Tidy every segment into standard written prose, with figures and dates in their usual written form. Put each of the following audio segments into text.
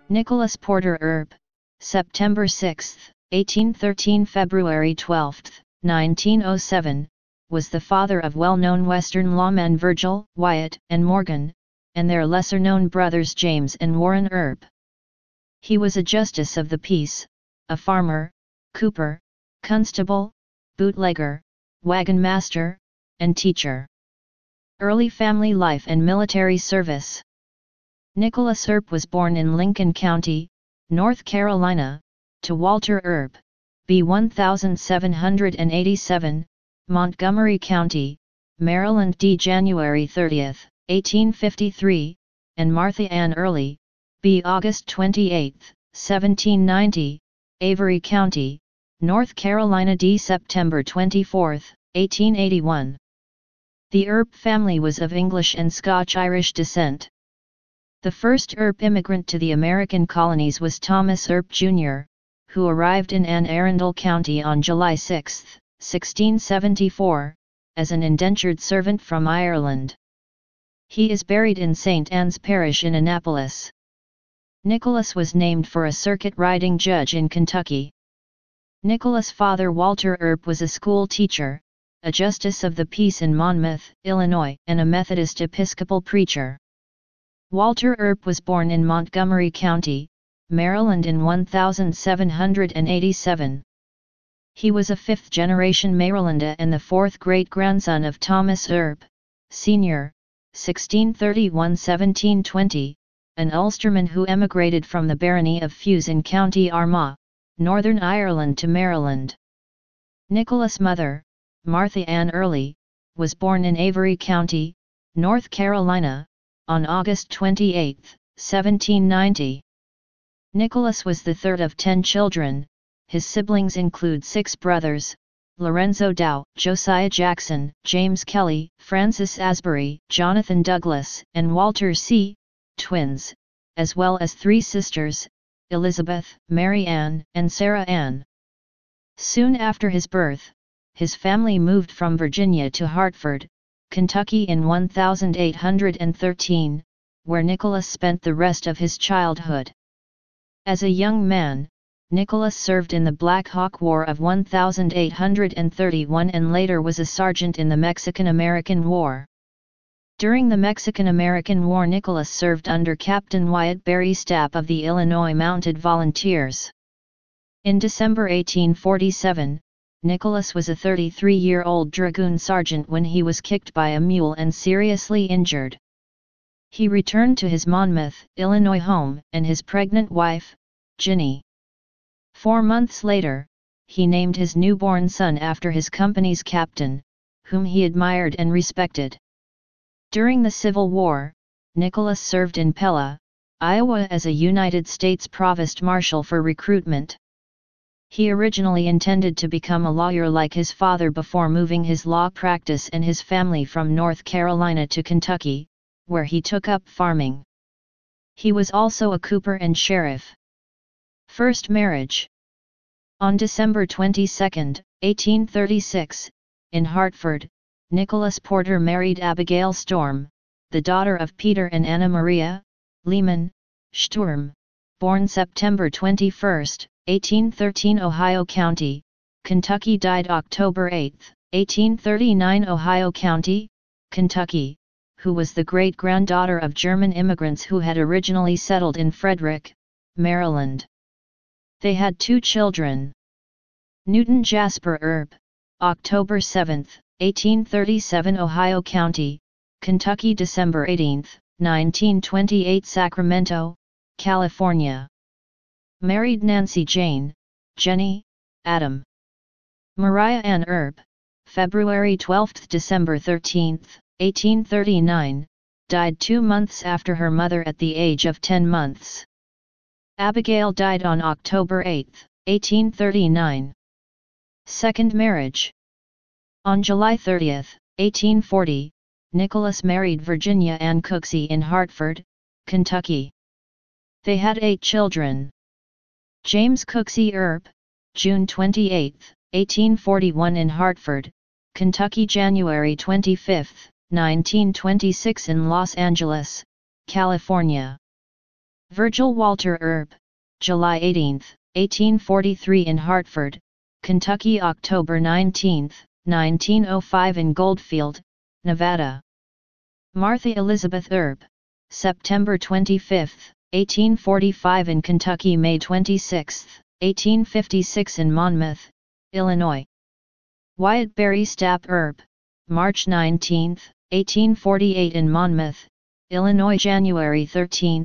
Nicholas Porter Earp, September 6, 1813 – February 12, 1907, was the father of well-known Western lawmen Virgil, Wyatt, and Morgan, and their lesser-known brothers James and Warren Earp. He was a justice of the peace, a farmer, cooper, constable, bootlegger, wagon master, and teacher. Early family life and military service. Nicholas Earp was born in Lincoln County, North Carolina, to Walter Earp, B. 1787, Montgomery County, Maryland D. January 30, 1853, and Martha Ann Early, B. August 28, 1790, Avery County, North Carolina D. September 24, 1881. The Earp family was of English and Scotch-Irish descent. The first Earp immigrant to the American colonies was Thomas Earp, Jr., who arrived in Anne Arundel County on July 6, 1674, as an indentured servant from Ireland. He is buried in St. Anne's Parish in Annapolis. Nicholas was named for a circuit riding judge in Kentucky. Nicholas' father Walter Earp was a school teacher, a justice of the peace in Monmouth, Illinois, and a Methodist Episcopal preacher. Walter Earp was born in Montgomery County, Maryland in 1787. He was a fifth-generation Marylander and the fourth great-grandson of Thomas Earp, Sr., 1631–1720, an Ulsterman who emigrated from the barony of Fewes in County Armagh, Northern Ireland to Maryland. Nicholas' mother, Martha Ann Early, was born in Avery County, North Carolina, on August 28, 1790. Nicholas was the third of 10 children. His siblings include 6 brothers: Lorenzo Dow, Josiah Jackson, James Kelly, Francis Asbury, Jonathan Douglas, and Walter C., twins, as well as 3 sisters, Elizabeth, Mary Ann, and Sarah Ann. Soon after his birth, his family moved from Virginia to Hartford, Kentucky in 1813, where Nicholas spent the rest of his childhood. As a young man, Nicholas served in the Black Hawk War of 1831 and later was a sergeant in the Mexican-American War. During the Mexican-American War, Nicholas served under Captain Wyatt Barry Stapp of the Illinois Mounted Volunteers. In December 1847, Nicholas was a 33-year-old dragoon sergeant when he was kicked by a mule and seriously injured. He returned to his Monmouth, Illinois home and his pregnant wife, Ginny. 4 months later, he named his newborn son after his company's captain, whom he admired and respected. During the Civil War, Nicholas served in Pella, Iowa as a United States Provost Marshal for recruitment. He originally intended to become a lawyer like his father before moving his law practice and his family from North Carolina to Kentucky, where he took up farming. He was also a cooper and sheriff. First marriage. On December 22, 1836, in Hartford, Nicholas Porter married Abigail Storm, the daughter of Peter and Anna Maria Lehman Sturm, born September 21, 1813, Ohio County, Kentucky, died October 8, 1839, Ohio County, Kentucky, who was the great-granddaughter of German immigrants who had originally settled in Frederick, Maryland. They had 2 children. Newton Jasper Earp, October 7, 1837, Ohio County, Kentucky, December 18, 1928, Sacramento, California. Married Nancy Jane, Jenny, Adam. Mariah Ann Earp, February 12 – December 13, 1839, died 2 months after her mother at the age of 10 months. Abigail died on October 8, 1839. Second marriage. On July 30, 1840, Nicholas married Virginia Ann Cooksey in Hartford, Kentucky. They had 8 children. James Cooksey Earp, June 28, 1841, in Hartford, Kentucky, January 25, 1926, in Los Angeles, California. Virgil Walter Earp, July 18, 1843 in Hartford, Kentucky. October 19, 1905 in Goldfield, Nevada. Martha Elizabeth Earp, September 25, 1845 in Kentucky. May 26, 1856 in Monmouth, Illinois. Wyatt Berry Stapp Earp, March 19, 1848 in Monmouth, Illinois. January 13,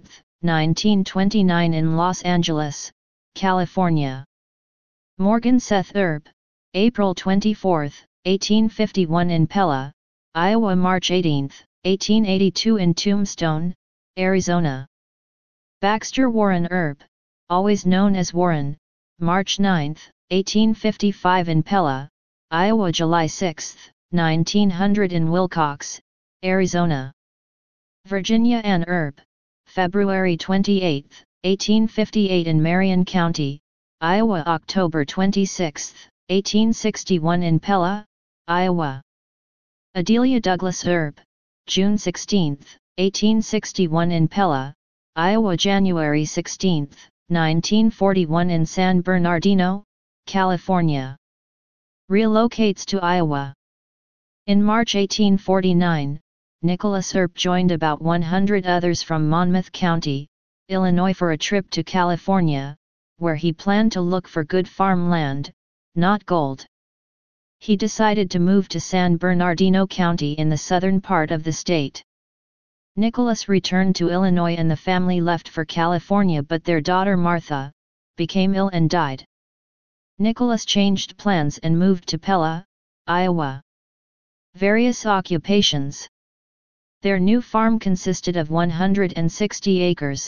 1929 in Los Angeles, California. Morgan Seth Earp, April 24, 1851 in Pella, Iowa. March 18, 1882 in Tombstone, Arizona. Baxter Warren Earp, always known as Warren, March 9, 1855 in Pella, Iowa. July 6, 1900 in Wilcox, Arizona. Virginia Ann Earp, February 28, 1858 in Marion County, Iowa. October 26, 1861 in Pella, Iowa. Adelia Douglas Earp, June 16, 1861 in Pella, Iowa. January 16, 1941 in San Bernardino, California. Relocates to Iowa. In March 1849, Nicholas Earp joined about 100 others from Monmouth County, Illinois for a trip to California, where he planned to look for good farmland, not gold. He decided to move to San Bernardino County in the southern part of the state. Nicholas returned to Illinois and the family left for California, but their daughter Martha became ill and died. Nicholas changed plans and moved to Pella, Iowa. Various occupations. Their new farm consisted of 160 acres,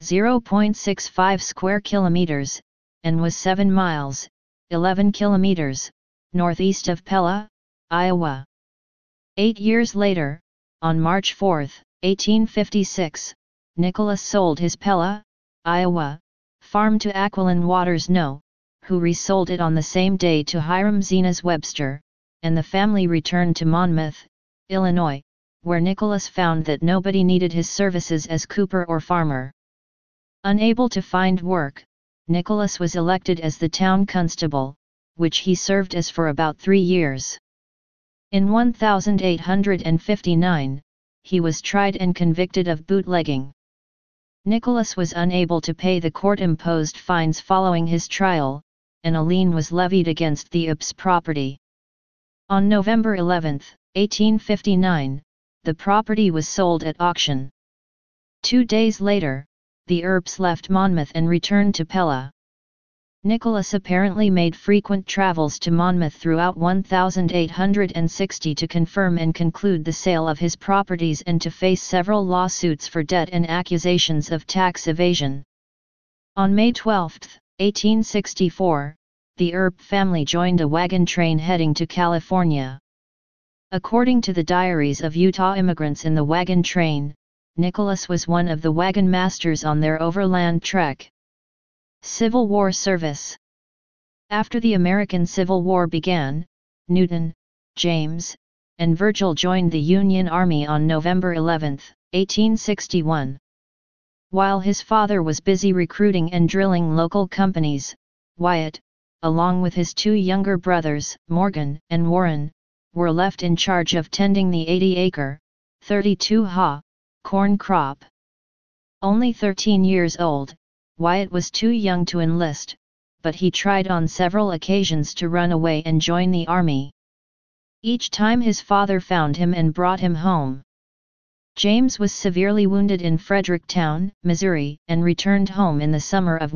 0.65 square kilometers, and was 7 miles, 11 kilometers, northeast of Pella, Iowa. 8 years later, on March 4, 1856, Nicholas sold his Pella, Iowa, farm to Aquilon Waters No., who resold it on the same day to Hiram Zenas Webster, and the family returned to Monmouth, Illinois, where Nicholas found that nobody needed his services as cooper or farmer. Unable to find work, Nicholas was elected as the town constable, which he served as for about 3 years. In 1859, he was tried and convicted of bootlegging. Nicholas was unable to pay the court-imposed fines following his trial, and a lien was levied against the Earps' property. On November 11, 1859, the property was sold at auction. 2 days later, the Earps left Monmouth and returned to Pella. Nicholas apparently made frequent travels to Monmouth throughout 1860 to confirm and conclude the sale of his properties and to face several lawsuits for debt and accusations of tax evasion. On May 12, 1864, the Earp family joined a wagon train heading to California. According to the diaries of Utah immigrants in the wagon train, Nicholas was one of the wagon masters on their overland trek. Civil War service. After the American Civil War began, Newton, James, and Virgil joined the Union Army on November 11, 1861. While his father was busy recruiting and drilling local companies, Wyatt, along with his 2 younger brothers, Morgan and Warren, were left in charge of tending the 80-acre, 32-ha, corn crop. Only 13 years old, Wyatt was too young to enlist, but he tried on several occasions to run away and join the army. Each time his father found him and brought him home. James was severely wounded in Fredericktown, Missouri, and returned home in the summer of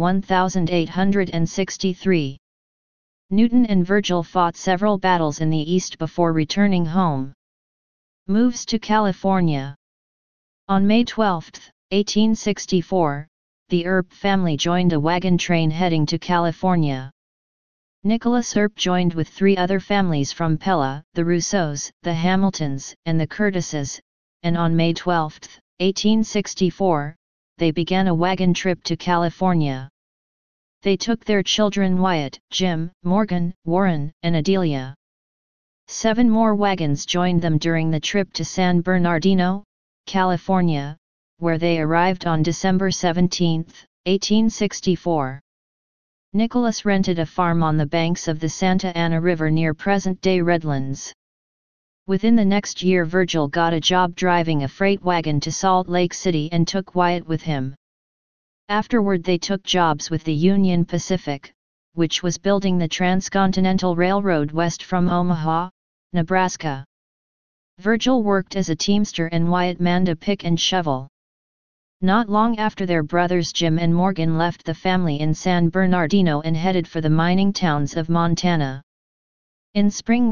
1863. Newton and Virgil fought several battles in the East before returning home. Moves to California. On May 12, 1864, the Earp family joined a wagon train heading to California. Nicholas Earp joined with 3 other families from Pella, the Rousseaus, the Hamiltons, and the Curtises, and on May 12, 1864, they began a wagon trip to California. They took their children Wyatt, Jim, Morgan, Warren, and Adelia. 7 more wagons joined them during the trip to San Bernardino, California, where they arrived on December 17, 1864. Nicholas rented a farm on the banks of the Santa Ana River near present-day Redlands. Within the next year Virgil got a job driving a freight wagon to Salt Lake City and took Wyatt with him. Afterward they took jobs with the Union Pacific, which was building the Transcontinental Railroad west from Omaha, Nebraska. Virgil worked as a teamster and Wyatt manned a pick and shovel. Not long after their brothers Jim and Morgan left the family in San Bernardino and headed for the mining towns of Montana. In spring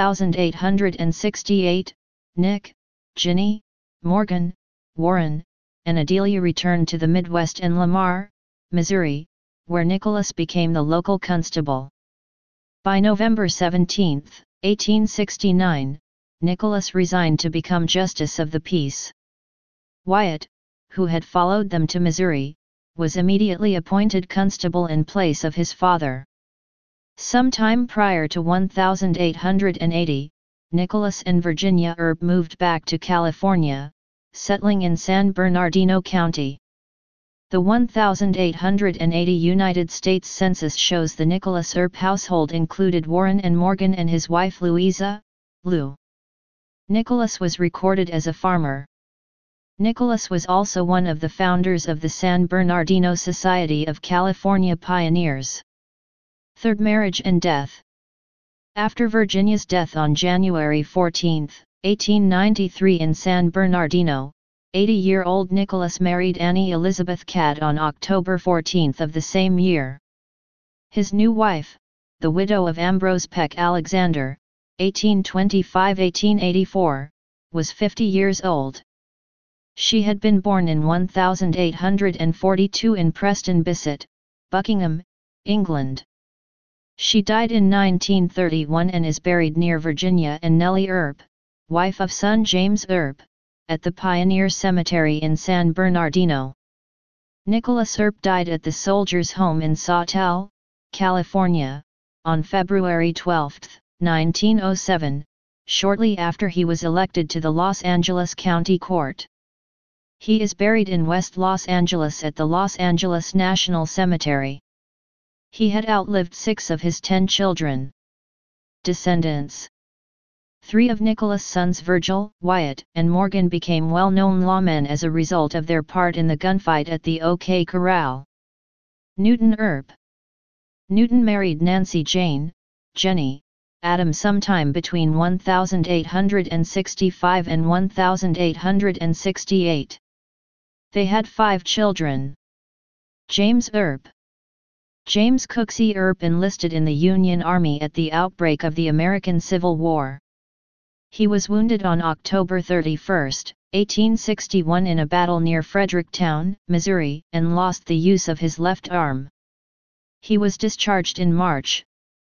1868, Nick, Ginny, Morgan, Warren, and Adelia returned to the Midwest and Lamar, Missouri, where Nicholas became the local constable. By November 17, 1869, Nicholas resigned to become Justice of the Peace. Wyatt, who had followed them to Missouri, was immediately appointed constable in place of his father. Sometime prior to 1880, Nicholas and Virginia Earp moved back to California, settling in San Bernardino County. The 1880 United States Census shows the Nicholas Earp household included Warren and Morgan and his wife Louisa, Lou. Nicholas was recorded as a farmer. Nicholas was also one of the founders of the San Bernardino Society of California Pioneers. Third marriage and death. After Virginia's death on January 14, 1893 in San Bernardino, 80-year-old Nicholas married Annie Elizabeth Cadd on October 14 of the same year. His new wife, the widow of Ambrose Peck Alexander, 1825–1884, was 50 years old. She had been born in 1842 in Preston Bissett, Buckingham, England. She died in 1931 and is buried near Virginia and Nellie Earp, wife of son James Earp, at the Pioneer Cemetery in San Bernardino. Nicholas Earp died at the Soldiers' Home in Sawtell, California, on February 12, 1907, shortly after he was elected to the Los Angeles County Court. He is buried in West Los Angeles at the Los Angeles National Cemetery. He had outlived 6 of his 10 children. Descendants. 3 of Nicholas' sons Virgil, Wyatt, and Morgan became well-known lawmen as a result of their part in the gunfight at the OK Corral. Newton Earp. Newton married Nancy Jane, Jenny, Adams sometime between 1865 and 1868. They had 5 children. James Earp. James Cooksey Earp enlisted in the Union Army at the outbreak of the American Civil War. He was wounded on October 31, 1861 in a battle near Fredericktown, Missouri, and lost the use of his left arm. He was discharged in March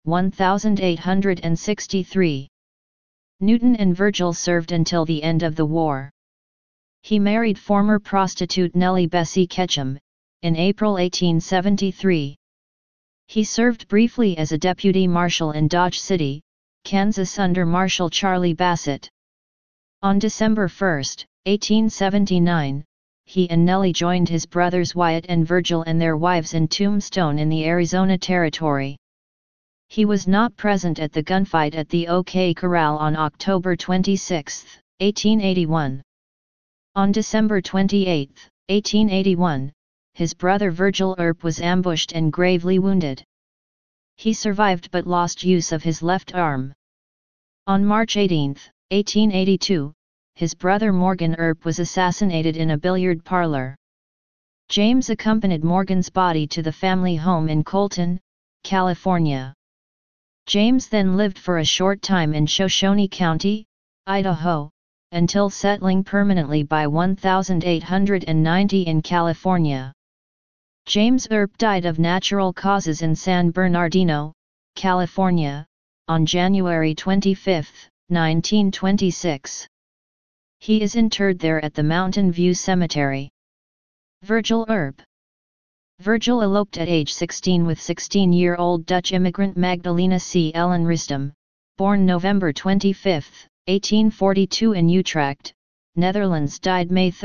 1863. Newton and Virgil served until the end of the war. He married former prostitute Nellie Bessie Ketchum, in April 1873. He served briefly as a deputy marshal in Dodge City, Kansas under Marshal Charlie Bassett. On December 1, 1879, he and Nellie joined his brothers Wyatt and Virgil and their wives in Tombstone in the Arizona Territory. He was not present at the gunfight at the OK Corral on October 26, 1881. On December 28, 1881, his brother Virgil Earp was ambushed and gravely wounded. He survived but lost use of his left arm. On March 18, 1882, his brother Morgan Earp was assassinated in a billiard parlor. James accompanied Morgan's body to the family home in Colton, California. James then lived for a short time in Shoshone County, Idaho, until settling permanently by 1890 in California. James Earp died of natural causes in San Bernardino, California, on January 25, 1926. He is interred there at the Mountain View Cemetery. Virgil Earp. Virgil eloped at age 16 with 16-year-old Dutch immigrant Magdalena C. Ellen Ristem, born November 25, 1842 in Utrecht, Netherlands, died May 3,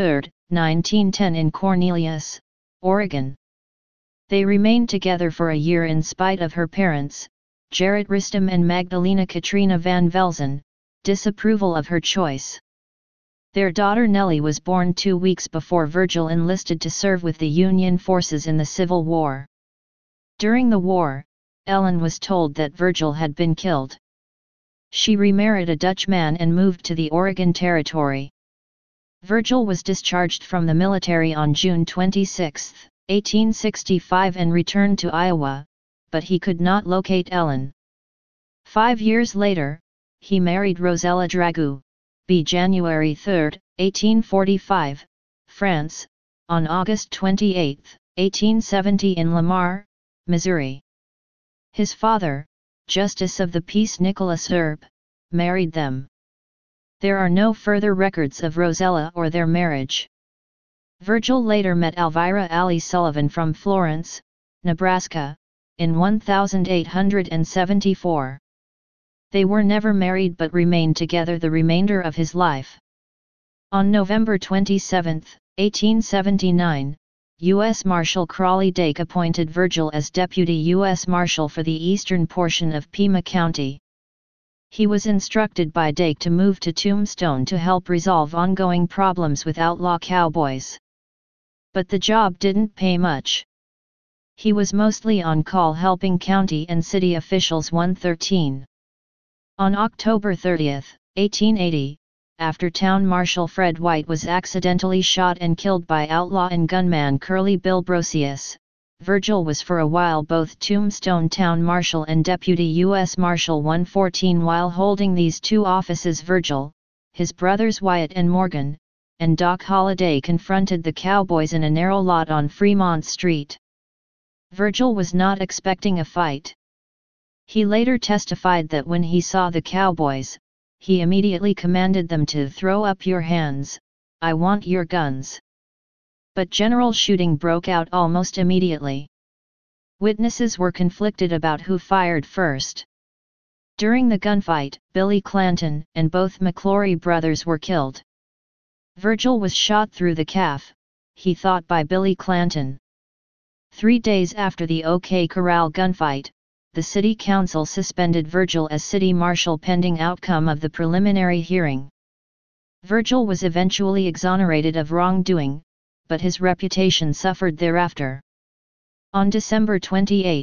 1910 in Cornelius, Oregon. They remained together for a year in spite of her parents, Gerrit Rustem and Magdalena Katrina van Velzen, disapproval of her choice. Their daughter Nellie was born 2 weeks before Virgil enlisted to serve with the Union forces in the Civil War. During the war, Ellen was told that Virgil had been killed. She remarried a Dutch man and moved to the Oregon Territory. Virgil was discharged from the military on June 26, 1865 and returned to Iowa, but he could not locate Ellen. 5 years later, he married Rosella Dragou, b. January 3, 1845, France, on August 28, 1870 in Lamar, Missouri. His father, Justice of the Peace Nicholas Earp, married them. There are no further records of Rosella or their marriage. Virgil later met Elvira Alley Sullivan from Florence, Nebraska, in 1874. They were never married but remained together the remainder of his life. On November 27, 1879, U.S. Marshal Crawley Dake appointed Virgil as Deputy U.S. Marshal for the eastern portion of Pima County. He was instructed by Dake to move to Tombstone to help resolve ongoing problems with outlaw cowboys. But the job didn't pay much. He was mostly on call helping county and city officials. 113. On October 30, 1880, after Town Marshal Fred White was accidentally shot and killed by outlaw and gunman Curly Bill Brocius, Virgil was for a while both Tombstone Town Marshal and Deputy U.S. Marshal. 114. While holding these two offices, Virgil, his brothers Wyatt and Morgan, and Doc Holliday confronted the cowboys in a narrow lot on Fremont Street. Virgil was not expecting a fight. He later testified that when he saw the cowboys, he immediately commanded them to throw up your hands, I want your guns. But general shooting broke out almost immediately. Witnesses were conflicted about who fired first. During the gunfight, Billy Clanton and both McClory brothers were killed. Virgil was shot through the calf, he thought by Billy Clanton. 3 days after the OK Corral gunfight, the city council suspended Virgil as city marshal pending outcome of the preliminary hearing. Virgil was eventually exonerated of wrongdoing, but his reputation suffered thereafter. On December 28,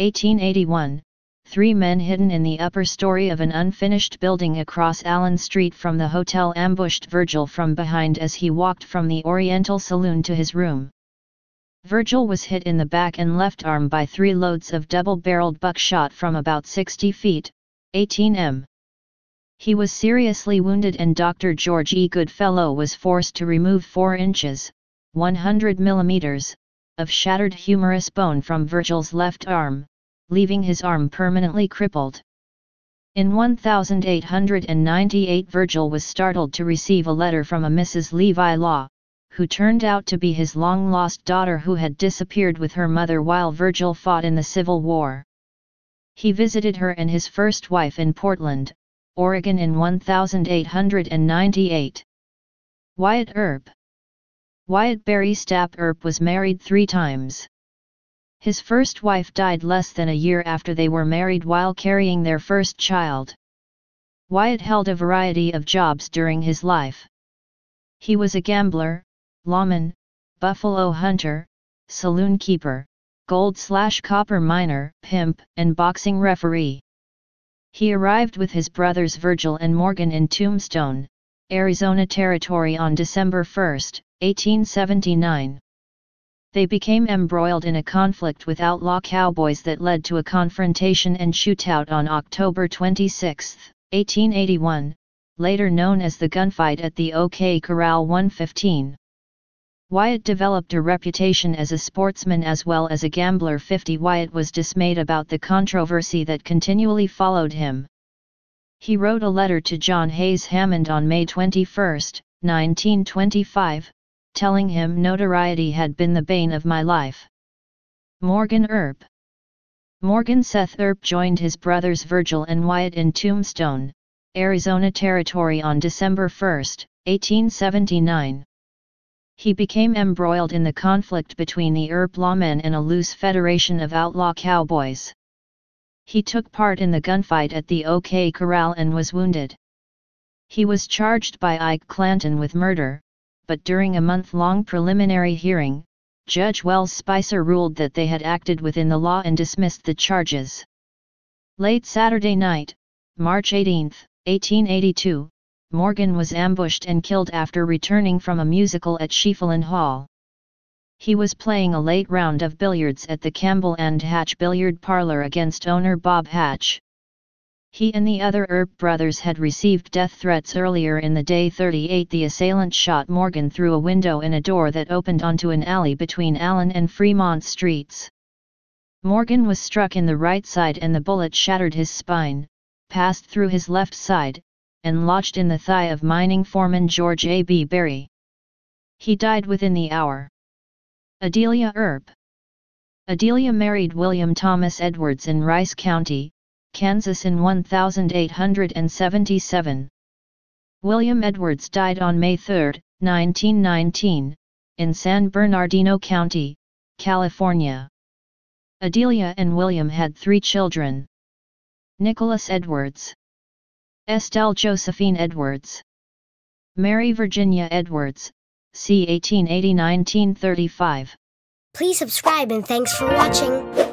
1881, 3 men hidden in the upper story of an unfinished building across Allen Street from the hotel ambushed Virgil from behind as he walked from the Oriental Saloon to his room. Virgil was hit in the back and left arm by 3 loads of double-barreled buckshot from about 60 feet, 18 m. He was seriously wounded and Dr. George E. Goodfellow was forced to remove 4 inches, 100 millimeters, of shattered humerus bone from Virgil's left arm, leaving his arm permanently crippled. In 1898 Virgil was startled to receive a letter from a Mrs. Levi Law, who turned out to be his long-lost daughter who had disappeared with her mother while Virgil fought in the Civil War. He visited her and his first wife in Portland, Oregon in 1898. Wyatt Earp. Wyatt Barry Stapp Earp was married 3 times. His first wife died less than a year after they were married while carrying their first child. Wyatt held a variety of jobs during his life. He was a gambler, lawman, buffalo hunter, saloon keeper, gold/copper miner, pimp, and boxing referee. He arrived with his brothers Virgil and Morgan in Tombstone, Arizona Territory on December 1, 1879. They became embroiled in a conflict with outlaw cowboys that led to a confrontation and shootout on October 26, 1881, later known as the gunfight at the OK Corral. 115. Wyatt developed a reputation as a sportsman as well as a gambler. 50. Wyatt was dismayed about the controversy that continually followed him. He wrote a letter to John Hayes Hammond on May 21, 1925, telling him notoriety had been the bane of my life. Morgan Earp. Morgan Seth Earp joined his brothers Virgil and Wyatt in Tombstone, Arizona Territory on December 1, 1879. He became embroiled in the conflict between the Earp lawmen and a loose federation of outlaw cowboys. He took part in the gunfight at the OK Corral and was wounded. He was charged by Ike Clanton with murder, but during a month-long preliminary hearing, Judge Wells Spicer ruled that they had acted within the law and dismissed the charges. Late Saturday night, March 18, 1882, Morgan was ambushed and killed after returning from a musical at Schieffelin Hall. He was playing a late round of billiards at the Campbell and Hatch billiard parlor against owner Bob Hatch. He and the other Earp brothers had received death threats earlier in the day. 38 The assailant shot Morgan through a window in a door that opened onto an alley between Allen and Fremont Streets. Morgan was struck in the right side and the bullet shattered his spine, passed through his left side, and lodged in the thigh of mining foreman George A. B. Berry. He died within the hour. Adelia Earp. Adelia married William Thomas Edwards in Rice County, Kansas in 1877. William Edwards died on May 3, 1919, in San Bernardino County, California. Adelia and William had 3 children. Nicholas Edwards, Estelle Josephine Edwards, Mary Virginia Edwards, c. 1880–1935. Please subscribe and thanks for watching.